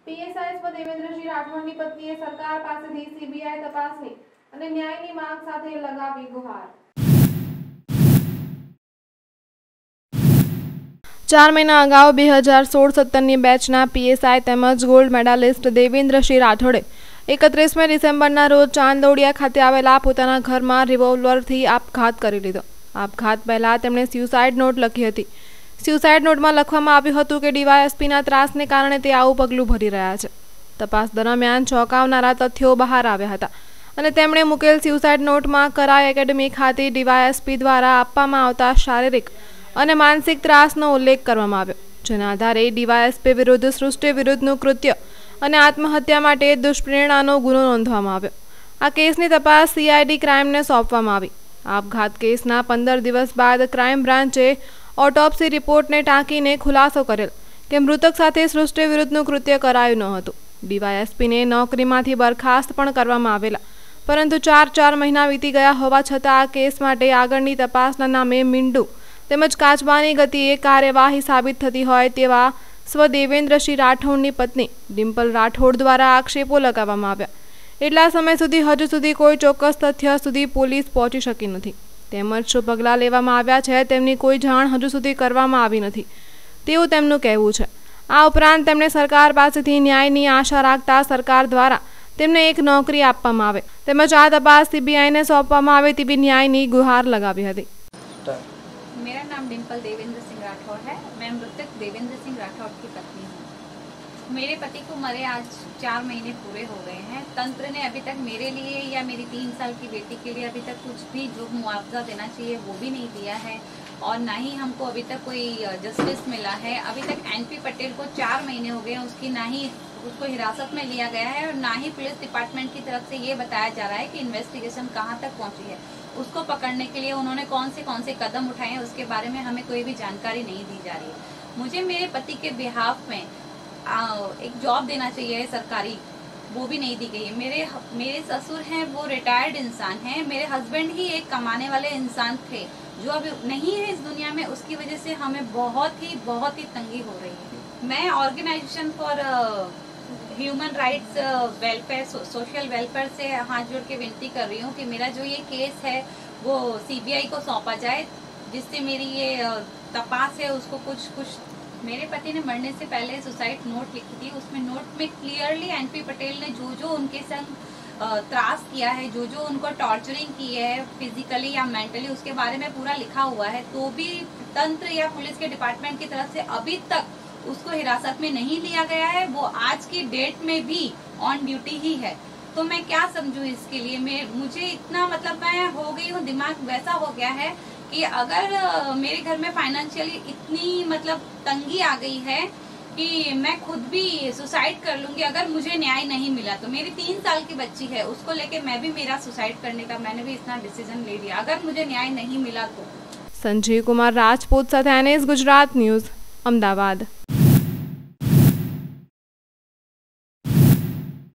PSI સ્વ દેવેન્દ્રસિંહ રાઠોડની પત્નીએ સરકાર પાસેથી સીબીઆઈ તપાસની અને ન્યાયની માંગ સાથે લગાવી ગુહાર। 4 મહિના અગાઉ 2016-17ની બેચના પીએસઆઈ તેમજ ગોલ્ડ મેડાલિસ્ટ દેવેન્દ્રસિંહ રાઠોડે 31મી ડિસેમ્બરના રોજ ચાંદોડિયા ખાતે આવેલા પોતાના ઘરમાં રિવોલ્વરથી આપઘાત કરી લીધો। આપઘાત પહેલા તેમણે સ્યુસાઇડ નોટ લખી હતી। સ્યુસાઇડ નોટમાં લખવામાં આવ્યું હતું કે ડીવાયએસપીના ત્રાસને કારણે તે આવું પગલું ભરી રહ્યા છે। તપાસ દરમિયાન ચોંકાવનારા તથ્યો બહાર આવ્યા હતા અને તેમણે મૂકેલ સ્યુસાઇડ નોટમાં કરાઈ એકેડમી ખાતે ડીવાયએસપી દ્વારા આપવામાં આવતા શારીરિક અને માનસિક ત્રાસનો ઉલ્લેખ કરવામાં આવ્યો, જેના આધારે ડીવાયએસપી વિરુદ્ધ સૃષ્ટિ વિરુદ્ધનું કૃત્ય અને આત્મહત્યા માટે દુષ્પ્રેરણાનો ગુનો નોંધવામાં આવ્યો। આ કેસની તપાસ સીઆઈડી ક્રાઇમને સોંપવામાં આવી। આપઘાત કેસના 15 દિવસ બાદ ક્રાઇમ બ્રાન્ચે ઓટોપ્સી રિપોર્ટને ટાંકીને ખુલાસો કરેલ કે મૃતક સાથે સૃષ્ટિ વિરુદ્ધનું કૃત્ય કરાયું ન હતું। ડીવાયએસપીને નોકરીમાંથી બરખાસ્ત પણ કરવામાં આવેલા, પરંતુ 4 મહિના વીતી ગયા હોવા છતાં આ કેસ માટે આગળની તપાસના નામે મીંડું તેમજ કાચબાની ગતિએ કાર્યવાહી સાબિત થતી હોય તેવા સ્વ દેવેન્દ્રસિંહ રાઠોડની પત્ની ડિમ્પલ રાઠોડ દ્વારા આક્ષેપો લગાવવામાં આવ્યા। એટલા સમય સુધી હજુ સુધી કોઈ ચોક્કસ તથ્ય સુધી પોલીસ પહોંચી શકી નથી, તેમજ શું પગલાં લેવામાં આવ્યા છે તેમની કોઈ જાણ હજુ સુધી કરવામાં આવી નથી તેવું તેમનું કહેવું છે। આ ઉપરાંત તેમણે સરકાર પાસેથી ન્યાયની આશા રાખતા સરકાર દ્વારા તેમને એક નોકરી આપવામાં આવે તેમજ આ તપાસ સીબીઆઈને સોંપવામાં આવે તેવી ન્યાયની ગુહાર લગાવી હતી। मेरा नाम डिम्पल देवेंद्र सिंह राठौड़ है। मैं मृतक देवेंद्र सिंह राठौड़ की पत्नी हूँ। मेरे पति को मरे आज 4 महीने पूरे हो गए हैं। तंत्र ने अभी तक मेरे लिए या मेरी 3 साल की बेटी के लिए अभी तक कुछ भी जो मुआवजा देना चाहिए वो भी नहीं दिया है और ना ही हमको अभी तक कोई जस्टिस मिला है। अभी तक एनपी पटेल को 4 महीने हो गए, उसकी ना ही उसको हिरासत में लिया गया है और ना ही पुलिस डिपार्टमेंट की तरफ से ये बताया जा रहा है कि इन्वेस्टिगेशन कहाँ तक पहुँची है। उसको पकड़ने के लिए उन्होंने कौन से कदम उठाए हैं उसके बारे में हमें कोई भी जानकारी नहीं दी जा रही है। मुझे मेरे पति के बिहाफ में एक जॉब देना चाहिए सरकारी, वो भी नहीं दी गई है। मेरे ससुर हैं वो रिटायर्ड इंसान हैं। मेरे हस्बैंड ही एक कमाने वाले इंसान थे जो अभी नहीं है इस दुनिया में। उसकी वजह से हमें बहुत ही तंगी हो रही है। मैं organisation for human rights welfare social welfare से हाथ जोड़ के विनती कर रही हूँ कि मेरा जो ये केस है वो सीबीआई को सौंपा जाए, जिससे मेरी ये तपास है उसको कुछ मेरे पति ने मरने से पहले सुसाइड नोट लिखी थी। उसमें नोट में क्लियरली एनपी पटेल ने जो उनके संग त्रास किया है, जो उनको टॉर्चरिंग की है फिजिकली या मेंटली, उसके बारे में पूरा लिखा हुआ है। तो भी तंत्र या पुलिस के डिपार्टमेंट की तरफ से अभी तक उसको हिरासत में नहीं लिया गया है। वो आज की डेट में भी ऑन ड्यूटी ही है। तो मैं क्या समझूं इसके लिए? मुझे इतना मतलब मैं हो गई हूँ, दिमाग वैसा हो गया है कि अगर मेरे घर में फाइनेंशियली इतनी मतलब तंगी आ गई है कि मैं खुद भी सुसाइड कर लूंगी अगर मुझे न्याय नहीं मिला तो। मेरी 3 साल की बच्ची है, उसको लेके मैं भी मेरा सुसाइड करने का मैंने भी इतना डिसीजन ले लिया अगर मुझे न्याय नहीं मिला तो। संजीव कुमार राजपूत સાથે NS गुजरात न्यूज, अमदावाद।